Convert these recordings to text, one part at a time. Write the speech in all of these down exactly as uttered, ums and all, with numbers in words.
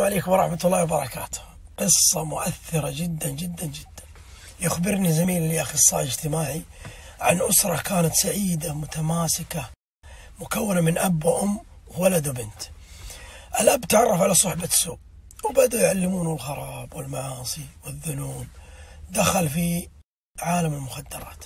عليكم ورحمة الله وبركاته. قصة مؤثرة جدا جدا جدا. يخبرني زميل لي أخصائي اجتماعي عن أسرة كانت سعيدة متماسكة مكونة من أب وأم وولد وبنت. الأب تعرف على صحبة سوء وبدأوا يعلمونه الخراب والمعاصي والذنوب، دخل في عالم المخدرات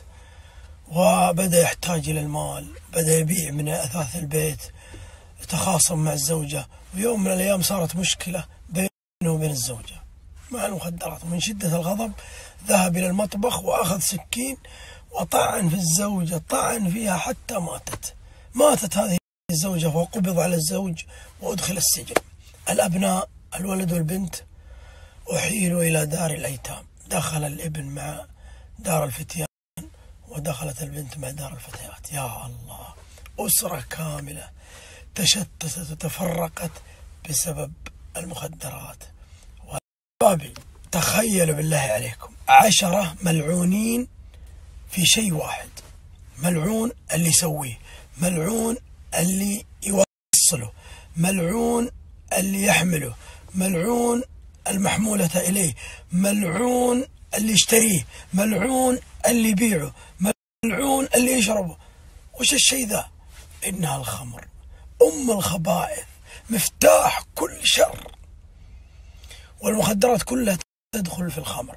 وبدأ يحتاج إلى المال، بدأ يبيع من أثاث البيت، تخاصم مع الزوجة، ويوم من الأيام صارت مشكلة بينه وبين الزوجة مع المخدرات. ومن شدة الغضب ذهب إلى المطبخ وأخذ سكين وطعن في الزوجة، طعن فيها حتى ماتت ماتت هذه الزوجة، وقبض على الزوج وأدخل السجن. الأبناء الولد والبنت أحيلوا إلى دار الأيتام، دخل الابن مع دار الفتيان ودخلت البنت مع دار الفتيات. يا الله، أسرة كاملة تشتتت وتفرقت بسبب المخدرات. وبابي تخيلوا بالله عليكم عشرة ملعونين في شيء واحد، ملعون اللي يسويه، ملعون اللي يوصله، ملعون اللي يحمله، ملعون المحمولة إليه، ملعون اللي يشتريه، ملعون اللي يبيعه، ملعون اللي يشربه. وش الشيء ذا؟ إنها الخمر، أم الخبائث، مفتاح كل شر. والمخدرات كلها تدخل في الخمر.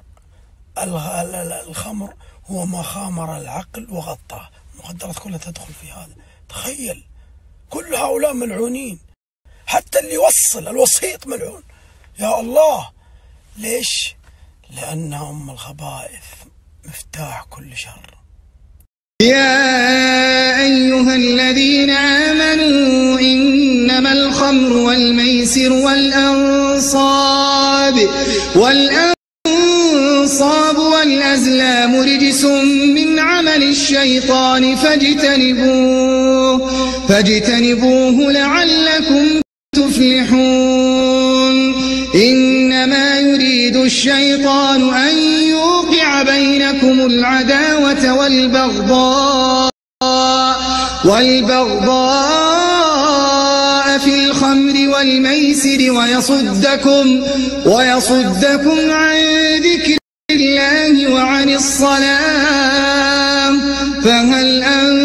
الخمر هو ما خامر العقل وغطاه، المخدرات كلها تدخل في هذا. تخيل كل هؤلاء ملعونين، حتى اللي يوصل الوسيط ملعون. يا الله، ليش؟ لأنها أم الخبائث، مفتاح كل شر. يا أيها الذين آمنوا إنما الخمر والميسر والأنصاب والأنصاب والأزلام رجس من عمل الشيطان فاجتنبوه فاجتنبوه لعلكم تفلحون. إنما يريد الشيطان أن يوقع بينكم العداوة والبغضاء والبغضاء في الخمر والميسر ويصدكم ويصدكم عن ذكر الله وعن الصلاة فهل أنتم